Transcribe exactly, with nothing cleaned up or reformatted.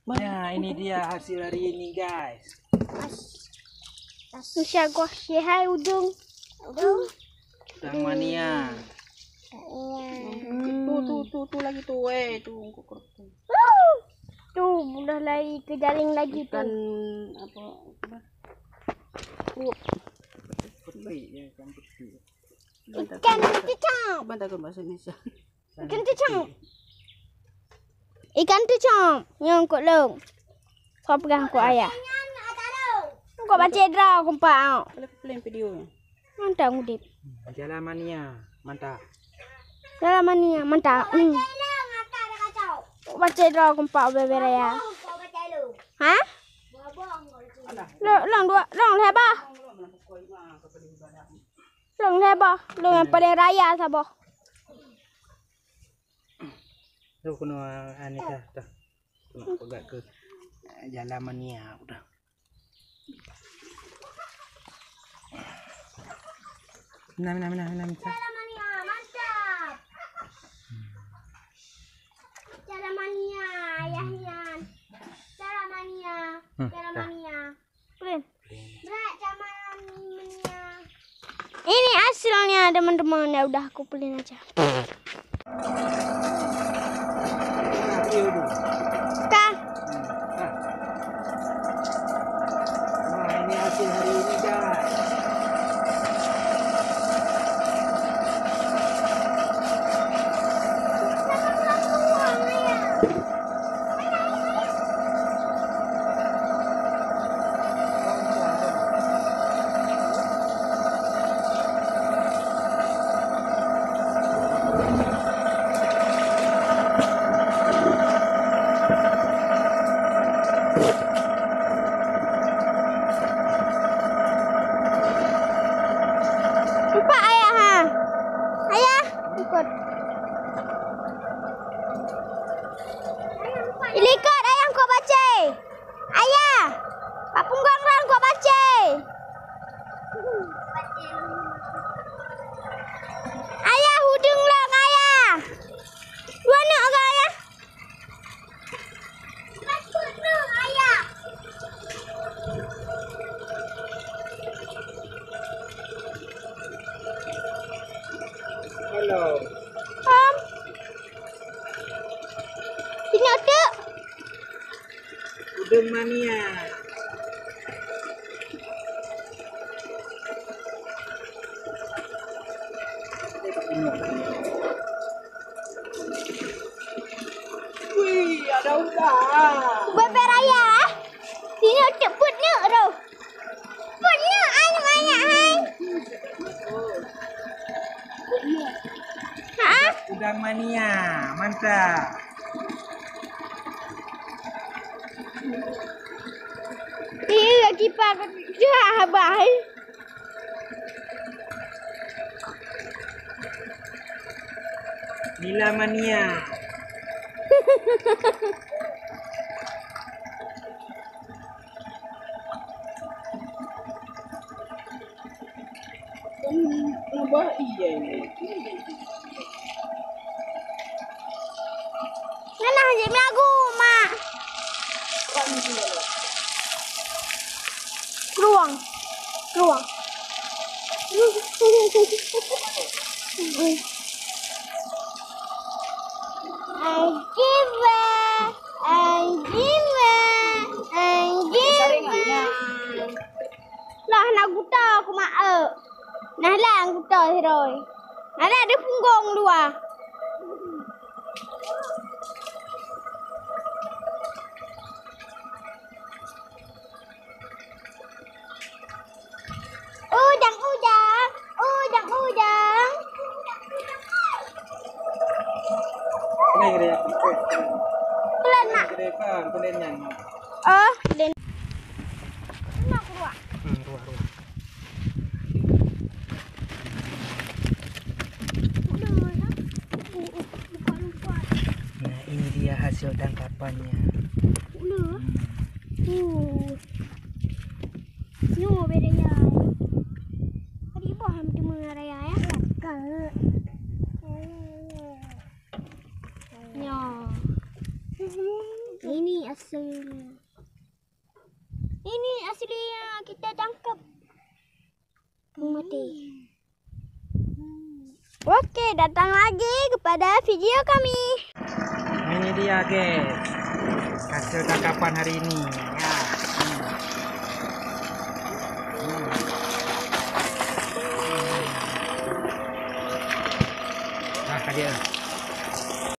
Nah, ini dia hasil hari ini, guys. Bisa gua hai udung. Udung. Udang mania. Hmm. Tuh, tuh, tuh, tuh lagi tuh, eh, tuh. Tuh, udah lari ke jaring lagi tuh. Ikan apa? Apa? Oh. Putih ya, ikan putih. Ikan cicak. Bantu aku bahasa Indonesia. Ikan cicak. Ikan cicak yang kok long. Kau pegang kau ayah. Kau baca drama kau pak. Play video. Mantap ngudip. Jalan mania, mantap. Jalan mania, mantap. Hmm. Baca drama kau pak beberapa ya. Hah? Long, long dua, long lebar. Long lebar. Long yang paling raya sabah. Tuh kuno ane dah, dah. Kuno pegat ke jalan mania udah. Nah, nah, nah, nah, nah. Jalan mania, mantap. Jalan mania, ayahnya. Jalan mania, jalan mania. Keren. Berat jalan mania. Ini hasilnya teman-teman, ya udah aku pelin aja. Kak. Nah, ini hasil hari ini, guys. Lupa ayah ha. Ayah, ikut. Ikut ayah kau baca. Ayah, Pak Punggang ran kau baca. Ayah hudung lang ayah. Dua nak ke ayah? Patut nak ayah. Hello. Om. Ini ada. Udang mania. Wih, ada udang. Beberaya. Ini ada putnya tu. Putnya anak anak hai. Ha? Udang mania, mantap. Ini lagi pakai jahabai. Nila mania. Apa iya ini? Nana hanya lagu mak. Ruang, ruang. Anjima, anjima, anjima. Lah nak guta aku mak eh. Nah lah guta rồi. Nah lah dia punggung dua. Udang, udang, udang, udang. Ini dia. Pelan nak. Kedepan, kedenyan. Oh, den. Nak keluar. Hmm, ruah, ruah. Nah, ini dia hasil tangkapannya. Udah. Uh. Nyo beda ya. Tadi paham tu mengaraya ya. Kak. Nyo. Ini aslinya. Ini aslinya kita tangkap. Mati. Oke, datang lagi kepada video kami. Ini dia guys, hasil tangkapan hari ini.